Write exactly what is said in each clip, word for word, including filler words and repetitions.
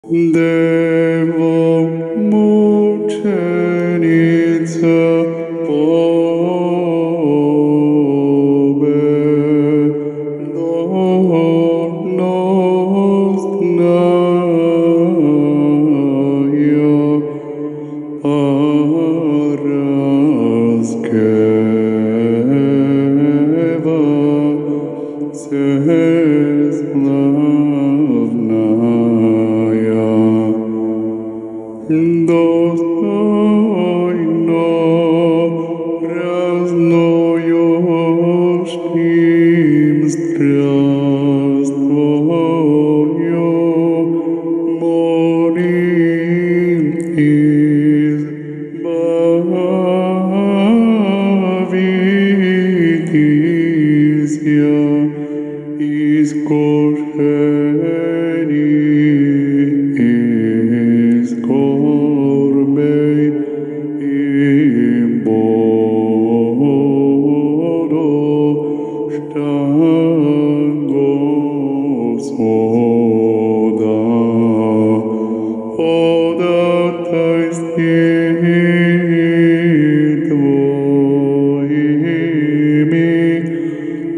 Devo mučenica pobe, donosna ja paraskeva всесlavna ja, dostojno raznojoškim strastvojo molim izbavitись ja iskušeni iz skorbej i bodoštan Gospoda. Podataj stih tvojimi k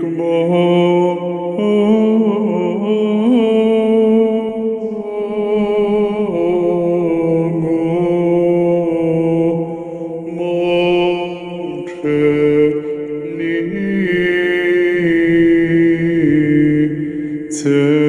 Bogu.